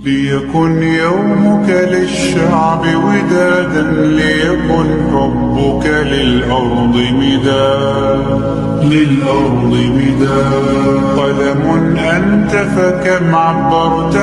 ليكن يومك للشعب ودادا، ليكن حبك للأرض مداد. قلم أنت فكم عبرت